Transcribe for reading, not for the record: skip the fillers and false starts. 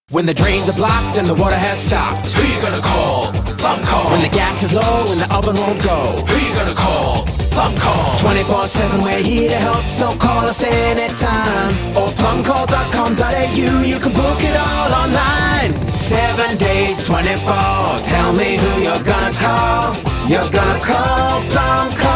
When the drains are blocked and the water has stopped, who you gonna call? Plum call. When the gas is low and the oven won't go, who you gonna call? Plum call. 24/7 we're here to help, so call us anytime. Or plumcall.com.au, you can book it all online. 7 days, 24, tell me who you're gonna call. You're gonna call Plum Call.